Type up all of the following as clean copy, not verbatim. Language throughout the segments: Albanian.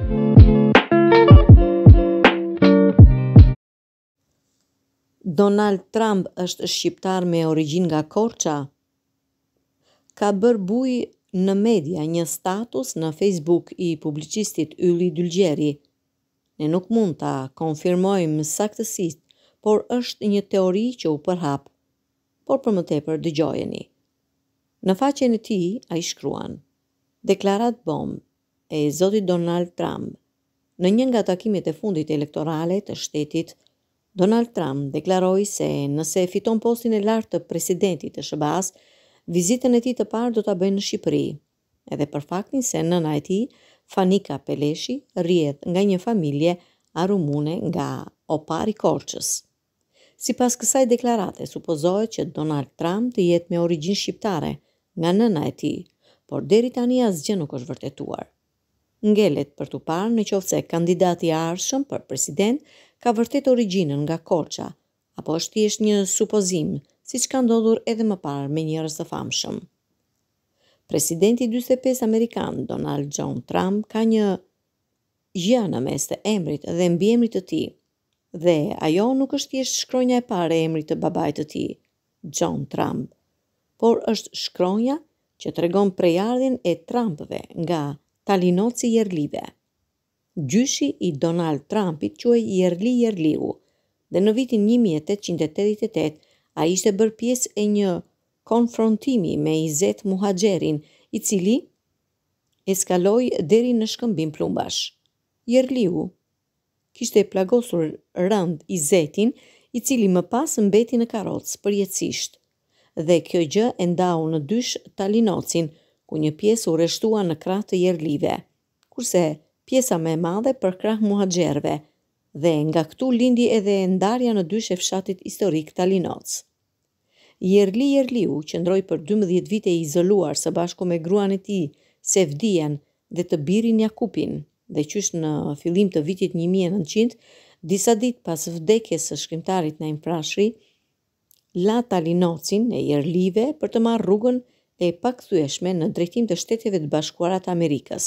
Donald Trump është shqiptar me origjinë nga Korça? Ka bërë bujë në media një status në Facebook i publicistit Ylli Dylgjeri. Ne nuk mund ta konfirmojmë saktësisht, por është një teori që u përhap. Por për më tepër dëgjojeni. Në faqen e tij ai shkruan: Deklarat bombë e zotit Donald Trump. Në një nga takimet e fundit elektorale të shtetit, Donald Trump deklaroi se nëse fiton postin e lartë të presidentit të SBA-s, vizitën e tij të parë do ta bëjë në Shqipëri, edhe për faktin se nëna e tij, Fanika Peleshi, rrihet nga një familje arumune nga Opari Korçës. Sipas kësaj deklarate, supozohet që Donald Trump të jetë me origjinë shqiptare nga nëna e tij, por deri tani asgjë nuk është vërtetuar. Ngelet për tu parë në qoftë se kandidati i ardhshëm për president ka vërtet origjinën nga Korça, apo është thjesht një supozim, siç ka ndodhur edhe më parë me njerëz të famshëm. Presidenti 45 amerikan, Donald John Trump, ka një gjë në mes të emrit dhe mbiemrit të tij, dhe ajo nuk është thjesht shkronja e parë e emrit të babait të tij, John Trump, por është shkronja që tregon prejardhjen e Trumpëve nga Talinoci Jerlive. Gjyshi i Donald Trumpit quhej Jerli Jerliu, dhe në vitin 1888 ai ishte bërë pjesë e një konfrontimi me Izet Muhaxherin, i cili eskaloi deri në shkëmbim plumbash. Jerliu kishte plagosur rënd Izetin, i cili më pas mbeti në karrocë përjetësisht, dhe kjo gjë e ndau në dysh Talinocin, ku një pjesë u rreshtua në krah të Jerlive, kurse pjesa më e madhe për krah Muhaxherëve, dhe nga këtu lindi edhe ndarja në dysh e fshatit historik Talinoc. Jerli Jerliu qëndroi për 12 vite i izoluar së bashku me gruan e tij, Sevdien, dhe të birin Jakupin, dhe qysh në fillim të vitit 1900, disa ditë pas vdekjes së shkrimtarit Naim Frashëri, la Talinocin e Jerlive për të marrë rrugën e pakthyeshme në drejtim të Shteteve të Bashkuara të Amerikës.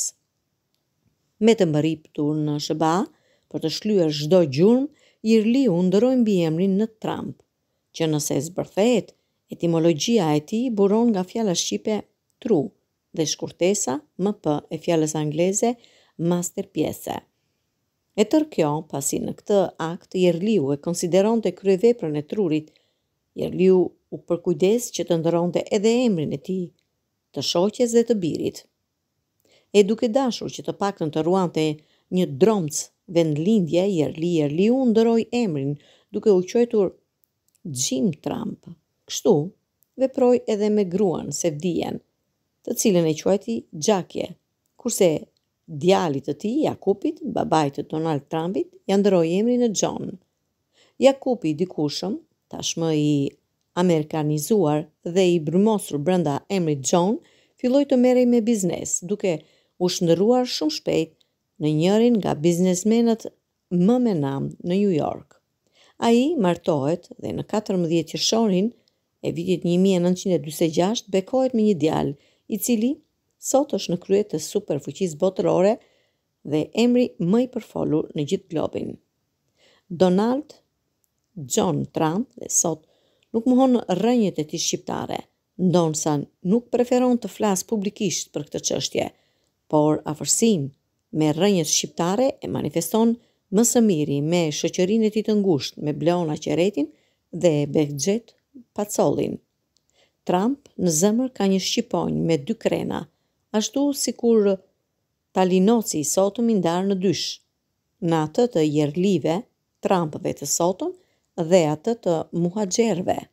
Me të mbërritur në SBA për të shlyer çdo gjurmë, Jerliu ndroi mbiemrin në Trump, që nëse zbërthehet, etimologjia e tij buron nga fjala shqipe tru dhe shkurtesa MP e fjalës angleze masterpiece. E tërë kjo, pasi në këtë akt Jerliu e konsideronte kryeveprën e trurit, Jerliu u përkujdes që të ndronte edhe emrin e tij, të shoqes dhe të birit. E duke dashur që të paktën të ruante një dromc vendlindje, Jerli Jerliu ndroi emrin duke u quajtur Jim Trump. Kështu veproi edhe me gruan Sevdien, të cilën e quajti Gjakje, kurse djalit të tij, Jakupit, babait të Donald Trumpit, ja ndroi emrin në John. Jakupi i dikushëm, tashmë i amerikanizuar dhe i brumosur brenda emrit John, filloi të merrej me biznes, duke u shndërruar shumë shpejt në njërin nga biznesmenët më me nam në New York. Ai martohet dhe në 14 qershorin e vitit 1946 bekohet me një djalë, i cili sot është në krye të superfuqisë botërore dhe emri më i përfolur në gjithë globin. Donald John Trump dhe sot nuk mohon rrënjët e tij shqiptare, ndonsa nuk preferon të flasë publikisht për këtë çështje, por afërsinë me rrënjët shqiptare e manifeston më së miri me shoqërinë e tij të ngushtë me Bleona Qeretin dhe Behxhet Pacollin. Trump në zemër ka një shqiponj me 2 krena, ashtu sikur Talinoci i sotëm i ndarë në dysh, në atë të Jerlive, Trumpëve të sotëm, dhe atë të Muhaxherëve.